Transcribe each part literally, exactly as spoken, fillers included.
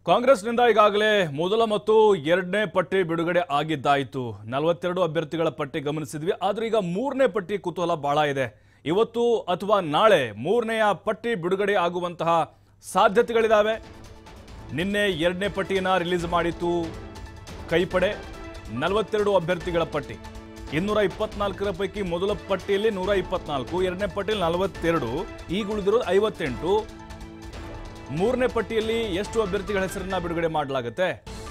ಕಾಂಗ್ರೆಸ್ನಿಂದ ಈಗಾಗಲೇ ಮೊದಲ ಮತ್ತು ಎರಡನೇ ಪಟ್ಟಿ ಬಿಡುಗಡೆ ಆಗಿದ್ದಾಯಿತು. ನಲವತ್ತೆರಡು ಅಭ್ಯರ್ಥಿಗಳ ಪಟ್ಟಿ ಗಮನಿಸಿದ್ವಿ. ಆದ್ರೆ ಈಗ ಮೂರನೇ ಪಟ್ಟಿ ಕುತೂಹಲ ಬಹಳ ಇದೆ. ಇವತ್ತು ಅಥವಾ ನಾಳೆ ಮೂರನೆಯ ಪಟ್ಟಿ ಬಿಡುಗಡೆ ಆಗುವಂತಹ ಸಾಧ್ಯತೆಗಳಿದಾವೆ. ನಿನ್ನೆ ಎರಡನೇ ಪಟ್ಟಿಯನ್ನ ರಿಲೀಸ್ ಮಾಡಿತ್ತು ಕೈಪಡೆ. ನಲವತ್ತೆರಡು ಅಭ್ಯರ್ಥಿಗಳ ಪಟ್ಟಿ. ಇನ್ನೂರ ಇಪ್ಪತ್ನಾಲ್ಕರ ಪೈಕಿ ಮೊದಲ ಪಟ್ಟಿಯಲ್ಲಿ ನೂರ ಇಪ್ಪತ್ನಾಲ್ಕು, ಎರಡನೇ ಪಟ್ಟಿಯಲ್ಲಿ ನಲವತ್ತೆರಡು, ಈಗ ಉಳಿದಿರೋದು ಐವತ್ತೆಂಟು. ಮೂರನೇ ಪಟ್ಟಿಯಲ್ಲಿ ಎಷ್ಟು ಅಭ್ಯರ್ಥಿಗಳ ಹೆಸರನ್ನ ಬಿಡುಗಡೆ ಮಾಡಲಾಗುತ್ತೆ?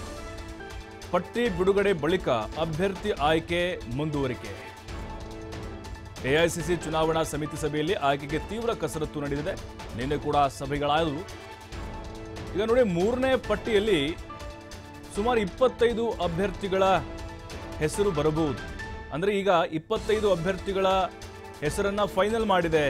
ಪಟ್ಟಿ ಬಿಡುಗಡೆ ಬಳಿಕ ಅಭ್ಯರ್ಥಿ ಆಯ್ಕೆ ಮುಂದುವರಿಕೆ. ಎಐಸಿಸಿ ಚುನಾವಣಾ ಸಮಿತಿ ಸಭೆಯಲ್ಲಿ ಆಯ್ಕೆಗೆ ತೀವ್ರ ಕಸರತ್ತು ನಡೆದಿದೆ. ನಿನ್ನೆ ಕೂಡ ಸಭೆಗಳಾದವು. ಈಗ ನೋಡಿ, ಮೂರನೇ ಪಟ್ಟಿಯಲ್ಲಿ ಸುಮಾರು ಇಪ್ಪತ್ತೈದು ಅಭ್ಯರ್ಥಿಗಳ ಹೆಸರು ಬರಬಹುದು. ಅಂದ್ರೆ ಈಗ ಇಪ್ಪತ್ತೈದು ಅಭ್ಯರ್ಥಿಗಳ ಹೆಸರನ್ನ ಫೈನಲ್ ಮಾಡಿದೆ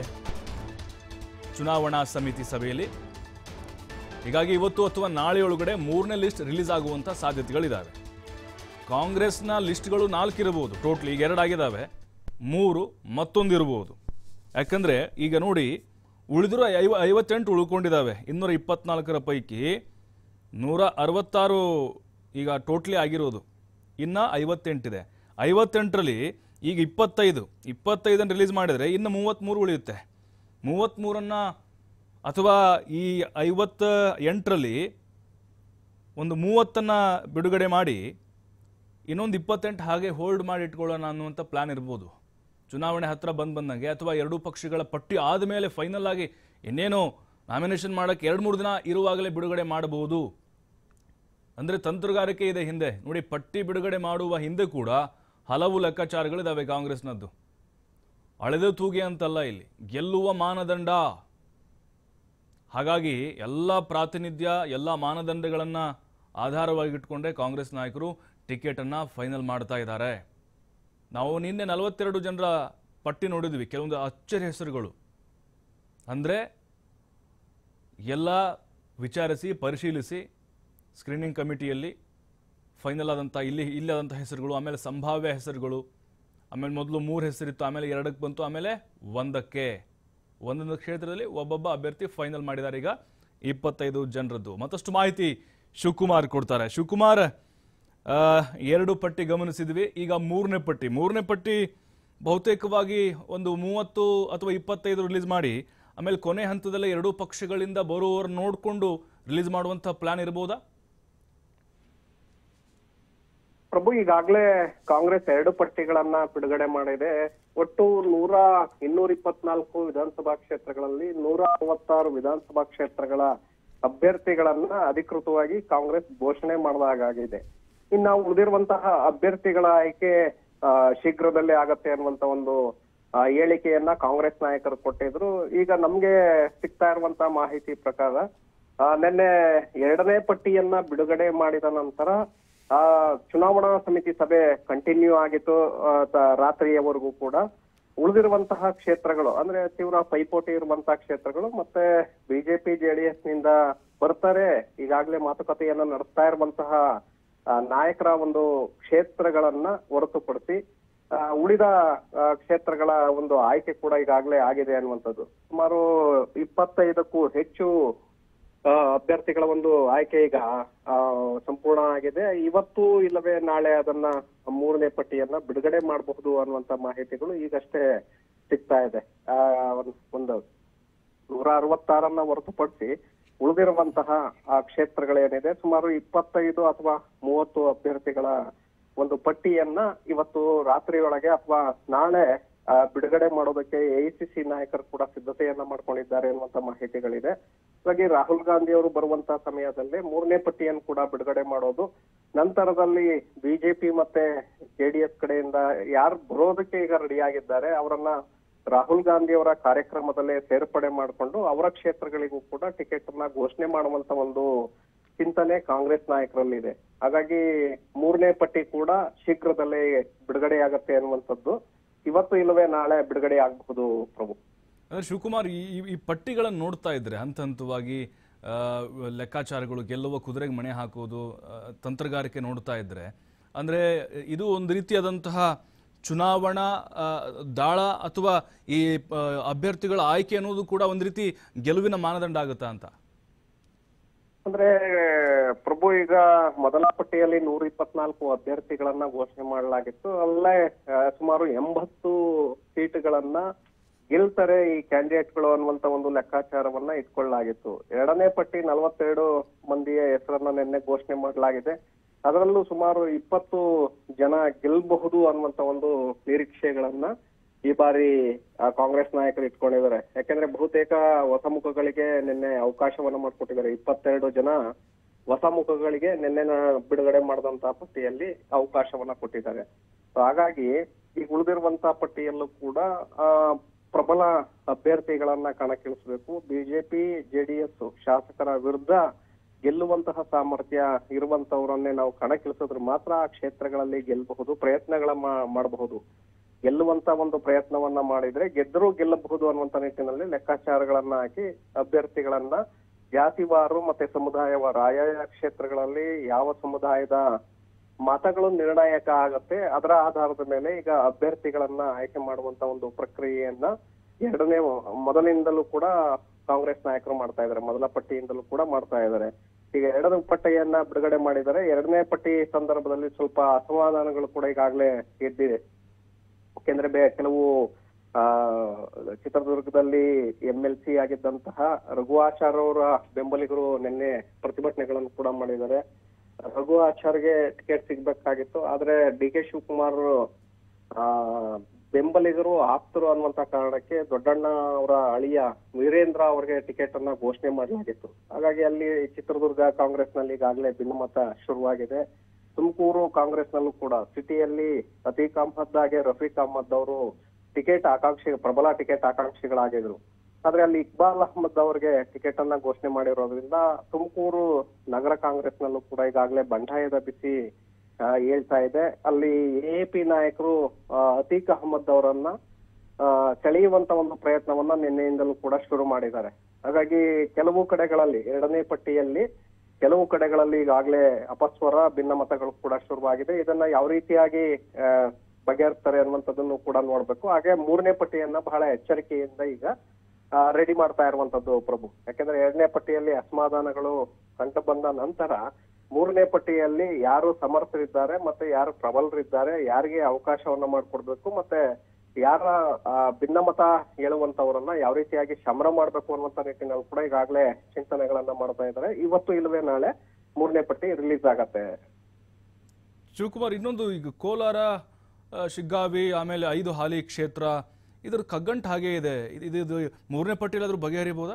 ಚುನಾವಣಾ ಸಮಿತಿ ಸಭೆಯಲ್ಲಿ. ಹೀಗಾಗಿ ಇವತ್ತು ಅಥವಾ ನಾಳೆಯೊಳಗಡೆ ಮೂರನೇ ಲಿಸ್ಟ್ ರಿಲೀಸ್ ಆಗುವಂತ ಸಾಧ್ಯತೆಗಳಿದ್ದಾವೆ. ಕಾಂಗ್ರೆಸ್ನ ಲಿಸ್ಟ್ಗಳು ನಾಲ್ಕು ಇರಬಹುದು. ಟೋಟಲ್ ಈಗ ಎರಡಾಗಿದ್ದಾವೆ, ಮೂರು ಮತ್ತೊಂದು ಇರಬಹುದು. ಯಾಕಂದ್ರೆ ಈಗ ನೋಡಿ, ಉಳಿದಿರೋ ಐವ ಐವತ್ತೆಂಟು ಉಳ್ಕೊಂಡಿದ್ದಾವೆ. ಇನ್ನೂರ ಇಪ್ಪತ್ನಾಲ್ಕರ ಪೈಕಿ ನೂರ ಅರವತ್ತಾರು ಈಗ ಟೋಟ್ಲಿ ಆಗಿರೋದು, ಇನ್ನ ಐವತ್ತೆಂಟಿದೆ. ಐವತ್ತೆಂಟರಲ್ಲಿ ಈಗ ಇಪ್ಪತ್ತೈದು ಇಪ್ಪತ್ತೈದನ್ನು ರಿಲೀಸ್ ಮಾಡಿದರೆ ಇನ್ನು ಮೂವತ್ತ್ಮೂರು ಉಳಿಯುತ್ತೆ. ಮೂವತ್ತ್ಮೂರನ್ನ ಅಥವಾ ಈ ಐವತ್ತ ಎಂಟರಲ್ಲಿ ಒಂದು ಮೂವತ್ತನ್ನು ಬಿಡುಗಡೆ ಮಾಡಿ ಇನ್ನೊಂದು ಇಪ್ಪತ್ತೆಂಟು ಹಾಗೆ ಹೋಲ್ಡ್ ಮಾಡಿ ಇಟ್ಕೊಳ್ಳೋಣ ಅನ್ನುವಂಥ ಪ್ಲಾನ್ ಇರ್ಬೋದು. ಚುನಾವಣೆ ಹತ್ರ ಬಂದು ಬಂದಂಗೆ ಅಥವಾ ಎರಡೂ ಪಕ್ಷಗಳ ಪಟ್ಟಿ ಆದಮೇಲೆ ಫೈನಲ್ ಆಗಿ ಇನ್ನೇನು ನಾಮಿನೇಷನ್ ಮಾಡೋಕ್ಕೆ ಎರಡು ಮೂರು ದಿನ ಇರುವಾಗಲೇ ಬಿಡುಗಡೆ ಮಾಡಬಹುದು. ಅಂದರೆ ತಂತ್ರಗಾರಿಕೆ ಇದೆ ಹಿಂದೆ. ನೋಡಿ, ಪಟ್ಟಿ ಬಿಡುಗಡೆ ಮಾಡುವ ಹಿಂದೆ ಕೂಡ ಹಲವು ಲೆಕ್ಕಾಚಾರಗಳಿದ್ದಾವೆ ಕಾಂಗ್ರೆಸ್ನದ್ದು. ಅಳೆದ ತೂಗಿ ಅಂತಲ್ಲ, ಇಲ್ಲಿ ಗೆಲ್ಲುವ ಮಾನದಂಡ. ಹಾಗಾಗಿ ಎಲ್ಲ ಪ್ರಾತಿನಿಧ್ಯ, ಎಲ್ಲ ಮಾನದಂಡಗಳನ್ನು ಆಧಾರವಾಗಿಟ್ಕೊಂಡೇ ಕಾಂಗ್ರೆಸ್ ನಾಯಕರು ಟಿಕೆಟನ್ನು ಫೈನಲ್ ಮಾಡ್ತಾ ಇದ್ದಾರೆ. ನಾವು ನಿನ್ನೆ ನಲವತ್ತೆರಡು ಜನರ ಪಟ್ಟಿ ನೋಡಿದ್ವಿ. ಕೆಲವೊಂದು ಅಚ್ಚರಿ ಹೆಸರುಗಳು. ಅಂದರೆ ಎಲ್ಲ ವಿಚಾರಿಸಿ ಪರಿಶೀಲಿಸಿ ಸ್ಕ್ರೀನಿಂಗ್ ಕಮಿಟಿಯಲ್ಲಿ ಫೈನಲ್ ಆದಂಥ ಇಲ್ಲಿ ಇಲ್ಲದಂಥ ಹೆಸರುಗಳು, ಆಮೇಲೆ ಸಂಭಾವ್ಯ ಹೆಸರುಗಳು, ಆಮೇಲೆ ಮೊದಲು ಮೂರು ಹೆಸರಿತ್ತು, ಆಮೇಲೆ ಎರಡಕ್ಕೆ ಬಂತು, ಆಮೇಲೆ ಒಂದಕ್ಕೆ ಒಂದೊಂದು ಕ್ಷೇತ್ರದಲ್ಲಿ ಒಬ್ಬೊಬ್ಬ ಅಭ್ಯರ್ಥಿ ಫೈನಲ್ ಮಾಡಿದ್ದಾರೆ. ಈಗ ಇಪ್ಪತ್ತೈದು ಜನರದ್ದು ಮತ್ತಷ್ಟು ಮಾಹಿತಿ ಶಿವಕುಮಾರ್ ಕೊಡ್ತಾರೆ. ಶಿವಕುಮಾರ್, ಎರಡು ಪಟ್ಟಿ ಗಮನಿಸಿದ್ವಿ. ಈಗ ಮೂರನೇ ಪಟ್ಟಿ ಮೂರನೇ ಪಟ್ಟಿ ಬಹುತೇಕವಾಗಿ ಒಂದು ಮೂವತ್ತು ಅಥವಾ ಇಪ್ಪತ್ತೈದು ರಿಲೀಸ್ ಮಾಡಿ ಆಮೇಲೆ ಕೊನೆ ಹಂತದಲ್ಲಿ ಎರಡೂ ಪಕ್ಷಗಳಿಂದ ಬರುವವರು ನೋಡಿಕೊಂಡು ರಿಲೀಸ್ ಮಾಡುವಂಥ ಪ್ಲಾನ್ ಇರಬಹುದಾ? ಪ್ರಭು, ಈಗಾಗಲೇ ಕಾಂಗ್ರೆಸ್ ಎರಡು ಪಟ್ಟಿಗಳನ್ನ ಬಿಡುಗಡೆ ಮಾಡಿದೆ. ಒಟ್ಟು ನೂರ ಇನ್ನೂರ ಇಪ್ಪತ್ನಾಲ್ಕು ವಿಧಾನಸಭಾ ಕ್ಷೇತ್ರಗಳಲ್ಲಿ ನೂರ ಅರವತ್ತಾರು ವಿಧಾನಸಭಾ ಕ್ಷೇತ್ರಗಳ ಅಭ್ಯರ್ಥಿಗಳನ್ನ ಅಧಿಕೃತವಾಗಿ ಕಾಂಗ್ರೆಸ್ ಘೋಷಣೆ ಮಾಡಿದಾಗಿದೆ. ಇನ್ನು ಉಳಿದಿರುವಂತಹ ಅಭ್ಯರ್ಥಿಗಳ ಆಯ್ಕೆ ಶೀಘ್ರದಲ್ಲೇ ಆಗತ್ತೆ ಅನ್ನುವಂತ ಒಂದು ಹೇಳಿಕೆಯನ್ನ ಕಾಂಗ್ರೆಸ್ ನಾಯಕರು ಕೊಟ್ಟಿದ್ರು. ಈಗ ನಮ್ಗೆ ಸಿಗ್ತಾ ಇರುವಂತಹ ಮಾಹಿತಿ ಪ್ರಕಾರ ನಿನ್ನೆ ಎರಡನೇ ಪಟ್ಟಿಯನ್ನ ಬಿಡುಗಡೆ ಮಾಡಿದ ನಂತರ ಆ ಚುನಾವಣಾ ಸಮಿತಿ ಸಭೆ ಕಂಟಿನ್ಯೂ ಆಗಿತ್ತು ರಾತ್ರಿಯವರೆಗೂ ಕೂಡ. ಉಳಿದಿರುವಂತಹ ಕ್ಷೇತ್ರಗಳು ಅಂದ್ರೆ ತೀವ್ರ ಪೈಪೋಟಿ ಇರುವಂತಹ ಕ್ಷೇತ್ರಗಳು ಮತ್ತೆ ಬಿಜೆಪಿ ಜೆಡಿಎಸ್ ನಿಂದ ಬರ್ತಾರೆ ಈಗಾಗಲೇ ಮಾತುಕತೆಯನ್ನ ನಡೆಸ್ತಾ ಇರುವಂತಹ ನಾಯಕರ ಒಂದು ಕ್ಷೇತ್ರಗಳನ್ನ ಹೊರತುಪಡಿಸಿ ಉಳಿದ ಕ್ಷೇತ್ರಗಳ ಒಂದು ಆಯ್ಕೆ ಕೂಡ ಈಗಾಗಲೇ ಆಗಿದೆ ಅನ್ನುವಂಥದ್ದು. ಸುಮಾರು ಇಪ್ಪತ್ತೈದಕ್ಕೂ ಹೆಚ್ಚು ಅಭ್ಯರ್ಥಿಗಳ ಒಂದು ಆಯ್ಕೆ ಈಗ ಸಂಪೂರ್ಣ ಆಗಿದೆ. ಇವತ್ತು ಇಲ್ಲವೇ ನಾಳೆ ಅದನ್ನ ಮೂರನೇ ಪಟ್ಟಿಯನ್ನ ಬಿಡುಗಡೆ ಮಾಡಬಹುದು ಅನ್ನುವಂತ ಮಾಹಿತಿಗಳು ಈಗಷ್ಟೇ ಸಿಗ್ತಾ ಇದೆ. ಆ ಒಂದು ನೂರ ಅರವತ್ತಾರನ್ನ ಹೊರತುಪಡಿಸಿ ಉಳಿದಿರುವಂತಹ ಆ ಕ್ಷೇತ್ರಗಳೇನಿದೆ ಸುಮಾರು ಇಪ್ಪತ್ತೈದು ಅಥವಾ ಮೂವತ್ತು ಅಭ್ಯರ್ಥಿಗಳ ಒಂದು ಪಟ್ಟಿಯನ್ನ ಇವತ್ತು ರಾತ್ರಿಯೊಳಗೆ ಅಥವಾ ನಾಳೆ ಬಿಡುಗಡೆ ಮಾಡೋದಕ್ಕೆ ಎಐಸಿಸಿ ನಾಯಕರು ಕೂಡ ಸಿದ್ಧತೆಯನ್ನ ಮಾಡ್ಕೊಂಡಿದ್ದಾರೆ ಅನ್ನುವಂತ ಮಾಹಿತಿಗಳಿದೆ. ಹಾಗಾಗಿ ರಾಹುಲ್ ಗಾಂಧಿ ಅವರು ಬರುವಂತಹ ಸಮಯದಲ್ಲಿ ಮೂರನೇ ಪಟ್ಟಿಯನ್ನು ಕೂಡ ಬಿಡುಗಡೆ ಮಾಡೋದು. ನಂತರದಲ್ಲಿ ಬಿಜೆಪಿ ಮತ್ತೆ ಜೆಡಿಎಸ್ ಕಡೆಯಿಂದ ಯಾರು ಬರೋದಕ್ಕೆ ಈಗ ರೆಡಿ ಆಗಿದ್ದಾರೆ ಅವರನ್ನ ರಾಹುಲ್ ಗಾಂಧಿ ಅವರ ಕಾರ್ಯಕ್ರಮದಲ್ಲೇ ಸೇರ್ಪಡೆ ಮಾಡಿಕೊಂಡು ಅವರ ಕ್ಷೇತ್ರಗಳಿಗೂ ಕೂಡ ಟಿಕೆಟ್ ಅನ್ನ ಘೋಷಣೆ ಮಾಡುವಂತ ಒಂದು ಚಿಂತನೆ ಕಾಂಗ್ರೆಸ್ ನಾಯಕರಲ್ಲಿದೆ. ಹಾಗಾಗಿ ಮೂರನೇ ಪಟ್ಟಿ ಕೂಡ ಶೀಘ್ರದಲ್ಲೇ ಬಿಡುಗಡೆಯಾಗತ್ತೆ ಅನ್ನುವಂಥದ್ದು ಇವತ್ತು ಇಲ್ಲವೇ ನಾಳೆ ಬಿಡುಗಡೆ ಆಗಬಹುದು. ಪ್ರಭು, ಅಂದ್ರೆ ಶಿವಕುಮಾರ್, ಈ ಈ ಪಟ್ಟಿಗಳನ್ನು ನೋಡ್ತಾ ಇದ್ರೆ ಹಂತ ಹಂತವಾಗಿ ಲೆಕ್ಕಾಚಾರಗಳು, ಗೆಲ್ಲುವ ಕುದುರೆಗೆ ಮಣೆ ಹಾಕೋದು, ತಂತ್ರಗಾರಿಕೆ ನೋಡ್ತಾ ಇದ್ರೆ ಅಂದ್ರೆ ಇದು ಒಂದು ರೀತಿಯಾದಂತಹ ಚುನಾವಣಾ ದಾಳ ಅಥವಾ ಈ ಅಭ್ಯರ್ಥಿಗಳ ಆಯ್ಕೆ ಅನ್ನೋದು ಕೂಡ ಒಂದು ರೀತಿ ಗೆಲುವಿನ ಮಾನದಂಡ ಆಗುತ್ತಾ ಅಂತ? ಅಂದ್ರೆ ಪ್ರಭು, ಈಗ ಮೊದಲ ಪಟ್ಟಿಯಲ್ಲಿ ನೂರ ಇಪ್ಪತ್ನಾಲ್ಕು ಅಭ್ಯರ್ಥಿಗಳನ್ನ ಘೋಷಣೆ ಮಾಡಲಾಗಿತ್ತು. ಅಲ್ಲೇ ಆ, ಸುಮಾರು ಎಂಬತ್ತು ಸೀಟುಗಳನ್ನ ಗೆಲ್ತಾರೆ ಈ ಕ್ಯಾಂಡಿಡೇಟ್ಗಳು ಅನ್ನುವಂತ ಒಂದು ಲೆಕ್ಕಾಚಾರವನ್ನ ಇಟ್ಕೊಳ್ಳಲಾಗಿತ್ತು. ಎರಡನೇ ಪಟ್ಟಿ ನಲವತ್ತೆರಡು ಮಂದಿಯ ಹೆಸರನ್ನ ನಿನ್ನೆ ಘೋಷಣೆ ಮಾಡಲಾಗಿದೆ. ಅದರಲ್ಲೂ ಸುಮಾರು ಇಪ್ಪತ್ತು ಜನ ಗೆಲ್ಲಬಹುದು ಅನ್ನುವಂತ ಒಂದು ನಿರೀಕ್ಷೆಗಳನ್ನ ಈ ಬಾರಿ ಆ, ಕಾಂಗ್ರೆಸ್ ನಾಯಕರು ಇಟ್ಕೊಂಡಿದ್ದಾರೆ. ಯಾಕೆಂದ್ರೆ ಬಹುತೇಕ ಹೊಸ ಮುಖಗಳಿಗೆ ನಿನ್ನೆ ಅವಕಾಶವನ್ನ ಮಾಡಿಕೊಟ್ಟಿದ್ದಾರೆ. ಇಪ್ಪತ್ತೆರಡು ಜನ ಹೊಸ ಮುಖಗಳಿಗೆ ನಿನ್ನೆ ಬಿಡುಗಡೆ ಮಾಡಿದಂತಹ ಪಟ್ಟಿಯಲ್ಲಿ ಅವಕಾಶವನ್ನ ಕೊಟ್ಟಿದ್ದಾರೆ. So ಹಾಗಾಗಿ ಈಗ ಉಳಿದಿರುವಂತಹ ಪಟ್ಟಿಯಲ್ಲೂ ಕೂಡ ಆ ಪ್ರಬಲ ಅಭ್ಯರ್ಥಿಗಳನ್ನ ಕಣಕ್ಕಿಳಿಸಬೇಕು. ಬಿಜೆಪಿ ಜೆಡಿಎಸ್ ಶಾಸಕರ ವಿರುದ್ಧ ಗೆಲ್ಲುವಂತಹ ಸಾಮರ್ಥ್ಯ ಇರುವಂತವರನ್ನೇ ನಾವು ಕಣಕ್ಕಿಳಿಸಿದ್ರೆ ಮಾತ್ರ ಆ ಕ್ಷೇತ್ರಗಳಲ್ಲಿ ಗೆಲ್ಲಬಹುದು, ಪ್ರಯತ್ನಗಳ ಮಾಡಬಹುದು. ಗೆಲ್ಲುವಂತ ಒಂದು ಪ್ರಯತ್ನವನ್ನ ಮಾಡಿದ್ರೆ ಗೆದ್ದರೂ ಗೆಲ್ಲಬಹುದು ಅನ್ನುವಂತ ನಿಟ್ಟಿನಲ್ಲಿ ಲೆಕ್ಕಾಚಾರಗಳನ್ನ ಹಾಕಿ ಅಭ್ಯರ್ಥಿಗಳನ್ನ ಜಾತಿವಾರು ಮತ್ತೆ ಸಮುದಾಯವಾರು ಆಯಾಯ ಕ್ಷೇತ್ರಗಳಲ್ಲಿ ಯಾವ ಸಮುದಾಯದ ಮತಗಳು ನಿರ್ಣಾಯಕ ಆಗತ್ತೆ ಅದರ ಆಧಾರದ ಮೇಲೆ ಈಗ ಅಭ್ಯರ್ಥಿಗಳನ್ನ ಆಯ್ಕೆ ಮಾಡುವಂತ ಒಂದು ಪ್ರಕ್ರಿಯೆಯನ್ನ ಎರಡನೇ ಮೊದಲಿಂದಲೂ ಕೂಡ ಕಾಂಗ್ರೆಸ್ ನಾಯಕರು ಮಾಡ್ತಾ ಇದ್ದಾರೆ. ಮೊದಲ ಪಟ್ಟಿಯಿಂದಲೂ ಕೂಡ ಮಾಡ್ತಾ ಇದ್ದಾರೆ. ಈಗ ಎರಡನೇ ಪಟ್ಟಿಯನ್ನ ಬಿಡುಗಡೆ ಮಾಡಿದ್ದಾರೆ. ಎರಡನೇ ಪಟ್ಟಿ ಸಂದರ್ಭದಲ್ಲಿ ಸ್ವಲ್ಪ ಅಸಮಾಧಾನಗಳು ಕೂಡ ಈಗಾಗಲೇ ಎದ್ದಿದೆ. ಯಾಕೆಂದ್ರೆ ಬೇ ಕೆಲವು ಆ ಚಿತ್ರದುರ್ಗದಲ್ಲಿ ಎಂ ಎಲ್ ಸಿ ಆಗಿದ್ದಂತಹ ರಘು ಆಚಾರ್ ಅವರ ಬೆಂಬಲಿಗರು ನಿನ್ನೆ ಪ್ರತಿಭಟನೆಗಳನ್ನು ಕೂಡ ಮಾಡಿದ್ದಾರೆ. ರಘು ಆಚಾರ್ಗೆ ಟಿಕೆಟ್ ಸಿಗ್ಬೇಕಾಗಿತ್ತು, ಆದ್ರೆ ಡಿ ಕೆ ಶಿವಕುಮಾರ್ ಆ ಬೆಂಬಲಿಗರು ಆಪ್ತರು ಅನ್ನುವಂತ ಕಾರಣಕ್ಕೆ ದೊಡ್ಡಣ್ಣ ಅವರ ಅಳಿಯ ವೀರೇಂದ್ರ ಅವರಿಗೆ ಟಿಕೆಟ್ ಅನ್ನ ಘೋಷಣೆ ಮಾಡಲಾಗಿತ್ತು. ಹಾಗಾಗಿ ಅಲ್ಲಿ ಚಿತ್ರದುರ್ಗ ಕಾಂಗ್ರೆಸ್ ನಲ್ಲಿ ಈಗಾಗಲೇ ಭಿನ್ನಮತ ಶುರುವಾಗಿದೆ. ತುಮಕೂರು ಕಾಂಗ್ರೆಸ್ ನಲ್ಲೂ ಕೂಡ ಸಿಟಿಯಲ್ಲಿ ಅತೀಕ್ ಅಹ್ಮದ್ ಹಾಗೆ ರಫೀಕ್ ಅಹ್ಮದ್ ಅವರು ಟಿಕೆಟ್ ಆಕಾಂಕ್ಷಿ ಪ್ರಬಲ ಟಿಕೆಟ್ ಆಕಾಂಕ್ಷಿಗಳಾಗಿದ್ರು. ಆದ್ರೆ ಅಲ್ಲಿ ಇಕ್ಬಾಲ್ ಅಹ್ಮದ್ ಅವರಿಗೆ ಟಿಕೆಟ್ ಅನ್ನ ಘೋಷಣೆ ಮಾಡಿರೋದ್ರಿಂದ ತುಮಕೂರು ನಗರ ಕಾಂಗ್ರೆಸ್ ನಲ್ಲೂ ಕೂಡ ಈಗಾಗಲೇ ಬಂಡಾಯದ ಬಿಸಿ ಹೇಳ್ತಾ ಇದೆ. ಅಲ್ಲಿ ಎ ಪಿ ನಾಯಕರು ಅತೀಕ್ ಅಹ್ಮದ್ ಅವರನ್ನ ಸೆಳೆಯುವಂತ ಒಂದು ಪ್ರಯತ್ನವನ್ನ ನಿನ್ನೆಯಿಂದಲೂ ಕೂಡ ಶುರು ಮಾಡಿದ್ದಾರೆ. ಹಾಗಾಗಿ ಕೆಲವು ಕಡೆಗಳಲ್ಲಿ ಎರಡನೇ ಪಟ್ಟಿಯಲ್ಲಿ ಕೆಲವು ಕಡೆಗಳಲ್ಲಿ ಈಗಾಗಲೇ ಅಪಸ್ವರ ಭಿನ್ನಮತಗಳು ಕೂಡ ಶುರುವಾಗಿದೆ. ಇದನ್ನ ಯಾವ ರೀತಿಯಾಗಿ ಬಗೆಹರಿಸ್ತಾರೆ ಅನ್ನುವಂಥದ್ದನ್ನು ಕೂಡ ನೋಡ್ಬೇಕು. ಹಾಗೆ ಮೂರನೇ ಪಟ್ಟಿಯನ್ನ ಬಹಳ ಎಚ್ಚರಿಕೆಯಿಂದ ಈಗ ರೆಡಿ ಮಾಡ್ತಾ ಇರುವಂತದ್ದು ಪ್ರಭು. ಯಾಕೆಂದ್ರೆ ಎರಡನೇ ಪಟ್ಟಿಯಲ್ಲಿ ಅಸಮಾಧಾನಗಳು ಕಂಡು ಬಂದ ನಂತರ ಮೂರನೇ ಪಟ್ಟಿಯಲ್ಲಿ ಯಾರು ಸಮರ್ಥರಿದ್ದಾರೆ ಮತ್ತೆ ಯಾರು ಪ್ರಬಲರಿದ್ದಾರೆ, ಯಾರಿಗೆ ಅವಕಾಶವನ್ನ ಮಾಡ್ಕೊಡ್ಬೇಕು, ಮತ್ತೆ ಯಾರ ಭಿನ್ನಮತ ಹೇಳುವಂತವರನ್ನ ಯಾವ ರೀತಿಯಾಗಿ ಶಮನ ಮಾಡ್ಬೇಕು ಅನ್ನುವಂತ ನಿಟ್ಟಿನಲ್ಲಿ ಕೂಡ ಈಗಾಗಲೇ ಚಿಂತನೆಗಳನ್ನ ಮಾಡ್ತಾ ಇದ್ದಾರೆ. ಇವತ್ತು ಇಲ್ಲವೇ ನಾಳೆ ಮೂರನೇ ಪಟ್ಟಿ ರಿಲೀಸ್ ಆಗತ್ತೆ. ಶಿವಕುಮಾರ್, ಇನ್ನೊಂದು ಈಗ ಕೋಲಾರ, ಶಿಗ್ಗಾವಿ, ಆಮೇಲೆ ಐದು ಹಾಲಿ ಕ್ಷೇತ್ರ, ಇದ್ರ ಕಗ್ಗಂಟು ಹಾಗೆ ಇದೆ. ಇದು ಮೂರನೇ ಪಟ್ಟಿಯಲ್ಲಾದ್ರೂ ಬಗೆಹರಿಬಹುದಾ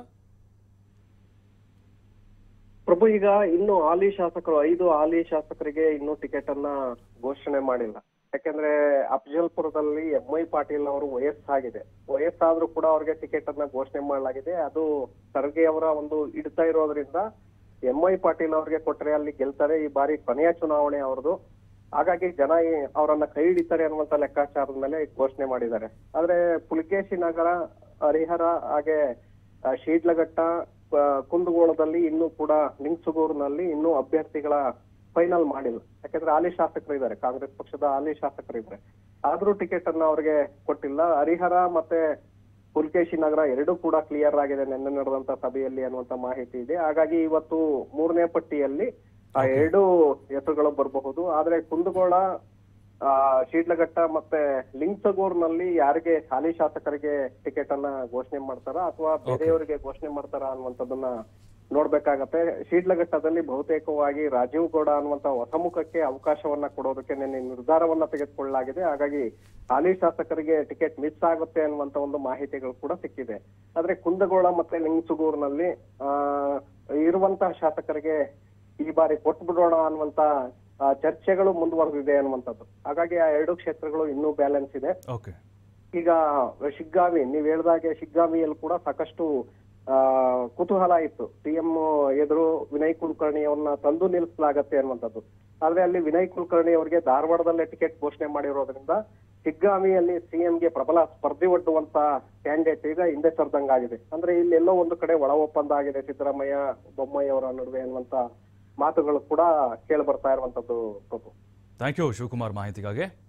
ಪ್ರಭು? ಈಗ ಇನ್ನು ಹಾಲಿ ಶಾಸಕರು ಐದು ಹಾಲಿ ಶಾಸಕರಿಗೆ ಇನ್ನೂ ಟಿಕೆಟ್ ಅನ್ನ ಘೋಷಣೆ ಮಾಡಿಲ್ಲ. ಯಾಕೆಂದ್ರೆ ಅಫಜಲ್ಪುರದಲ್ಲಿ ಎಂ ಐ ಪಾಟೀಲ್ ಅವರು ವಯಸ್ಸಾಗಿದೆ. ವಯಸ್ಸಾದ್ರೂ ಕೂಡ ಅವ್ರಿಗೆ ಟಿಕೆಟ್ ಅನ್ನ ಘೋಷಣೆ ಮಾಡಲಾಗಿದೆ. ಅದು ಖರ್ಗೆ ಅವರ ಒಂದು ಹಿಡಿತಾ ಇರೋದ್ರಿಂದ ಎಂ ಐ ಪಾಟೀಲ್ ಅವ್ರಿಗೆ ಕೊಟ್ಟರೆ ಅಲ್ಲಿ ಗೆಲ್ತಾರೆ. ಈ ಬಾರಿ ಕೊನೆಯ ಚುನಾವಣೆ ಅವ್ರದ್ದು. ಹಾಗಾಗಿ ಜನ ಅವರನ್ನ ಕೈ ಹಿಡಿತಾರೆ ಅನ್ನುವಂತ ಲೆಕ್ಕಾಚಾರದ ಮೇಲೆ ಘೋಷಣೆ ಮಾಡಿದ್ದಾರೆ. ಆದ್ರೆ ಪುಲಕೇಶಿ ನಗರ, ಹರಿಹರ ಹಾಗೆ ಶೀಡ್ಲಘಟ್ಟ, ಕುಂದಗೋಳದಲ್ಲಿ ಇನ್ನೂ ಕೂಡ ಲಿಂಗಸುಗೂರಿನಲ್ಲಿ ಇನ್ನೂ ಅಭ್ಯರ್ಥಿಗಳ ಫೈನಲ್ ಮಾಡಿಲ್ಲ. ಯಾಕಂದ್ರೆ ಹಾಲಿ ಶಾಸಕರು ಇದ್ದಾರೆ, ಕಾಂಗ್ರೆಸ್ ಪಕ್ಷದ ಹಾಲಿ ಶಾಸಕರು ಇದ್ದಾರೆ, ಆದ್ರೂ ಟಿಕೆಟ್ ಅನ್ನ ಅವ್ರಿಗೆ ಕೊಟ್ಟಿಲ್ಲ. ಹರಿಹರ ಮತ್ತೆ ಪುಲಕೇಶಿ ನಗರ ಎರಡೂ ಕೂಡ ಕ್ಲಿಯರ್ ಆಗಿದೆ ನಿನ್ನೆ ನಡೆದಂತ ಸಭೆಯಲ್ಲಿ ಅನ್ನುವಂತ ಮಾಹಿತಿ ಇದೆ. ಹಾಗಾಗಿ ಇವತ್ತು ಮೂರನೇ ಪಟ್ಟಿಯಲ್ಲಿ ಆ ಎರಡು ಹೆಸರುಗಳು ಬರಬಹುದು. ಆದ್ರೆ ಕುಂದಗೋಳ, ಆ ಶೀಡ್ಲಘಟ್ಟ ಮತ್ತೆ ಲಿಂಗಸಗೂರ್ನಲ್ಲಿ ಯಾರಿಗೆ ಹಾಲಿ ಶಾಸಕರಿಗೆ ಟಿಕೆಟ್ ಅನ್ನ ಘೋಷಣೆ ಮಾಡ್ತಾರ ಅಥವಾ ಬೇರೆಯವರಿಗೆ ಘೋಷಣೆ ಮಾಡ್ತಾರ ಅನ್ನುವಂಥದ್ದನ್ನ ನೋಡ್ಬೇಕಾಗತ್ತೆ. ಶೀಡ್ಲಘಟ್ಟದಲ್ಲಿ ಬಹುತೇಕವಾಗಿ ರಾಜೀವ್ ಗೌಡ ಅನ್ನುವಂತ ಹೊಸಮುಖಕ್ಕೆ ಅವಕಾಶವನ್ನ ಕೊಡೋದಕ್ಕೆ ನಿನ್ನೆ ನಿರ್ಧಾರವನ್ನ ತೆಗೆದುಕೊಳ್ಳಲಾಗಿದೆ. ಹಾಗಾಗಿ ಹಾಲಿ ಶಾಸಕರಿಗೆ ಟಿಕೆಟ್ ಮಿಸ್ ಆಗುತ್ತೆ ಅನ್ನುವಂತ ಒಂದು ಮಾಹಿತಿಗಳು ಕೂಡ ಸಿಕ್ಕಿದೆ. ಆದ್ರೆ ಕುಂದಗೋಳ ಮತ್ತೆ ಲಿಂಗಸುಗೂರ್ನಲ್ಲಿ ಆ ಇರುವಂತಹ ಶಾಸಕರಿಗೆ ಈ ಬಾರಿ ಕೊಟ್ಟು ಬಿಡೋಣ ಅನ್ನುವಂತ ಚರ್ಚೆಗಳು ಮುಂದುವರೆದಿದೆ ಅನ್ನುವಂಥದ್ದು. ಹಾಗಾಗಿ ಆ ಎರಡು ಕ್ಷೇತ್ರಗಳು ಇನ್ನೂ ಬ್ಯಾಲೆನ್ಸ್ ಇದೆ. ಈಗ ಶಿಗ್ಗಾವಿ, ನೀವ್ ಹೇಳ್ದಾಗೆ ಶಿಗ್ಗಾವಿಯಲ್ಲಿ ಕೂಡ ಸಾಕಷ್ಟು ಆ ಕುತೂಹಲ ಇತ್ತು. ಸಿಎಂ ಎದುರು ವಿನಯ್ ಕುಲಕರ್ಣಿ ಅವ್ರನ್ನ ತಂದು ನಿಲ್ಲಿಸಲಾಗತ್ತೆ ಅನ್ನುವಂಥದ್ದು. ಆದ್ರೆ ಅಲ್ಲಿ ವಿನಯ್ ಕುಲಕರ್ಣಿ ಅವರಿಗೆ ಧಾರವಾಡದಲ್ಲೇ ಟಿಕೆಟ್ ಘೋಷಣೆ ಮಾಡಿರೋದ್ರಿಂದ ಶಿಗ್ಗಾವಿಯಲ್ಲಿ ಸಿಎಂಗೆ ಪ್ರಬಲ ಸ್ಪರ್ಧೆ ಒಡ್ಡುವಂತ ಕ್ಯಾಂಡಿಡೇಟ್ ಈಗ ಹಿಂದೆ ಸರ್ದಂಗಾಗಿದೆ. ಅಂದ್ರೆ ಇಲ್ಲೆಲ್ಲೋ ಒಂದು ಕಡೆ ಒಳ ಒಪ್ಪಂದ ಆಗಿದೆ ಸಿದ್ದರಾಮಯ್ಯ ಬೊಮ್ಮಾಯಿ ಅವರ ನಡುವೆ ಅನ್ನುವಂತ ಮಾತುಗಳು ಕೂಡ ಕೇಳಿ ಬರ್ತಾ ಇರುವಂತದ್ದು. ಥ್ಯಾಂಕ್ ಯು ಶಿವಕುಮಾರ್ ಮಾಹಿತಿಗಾಗಿ.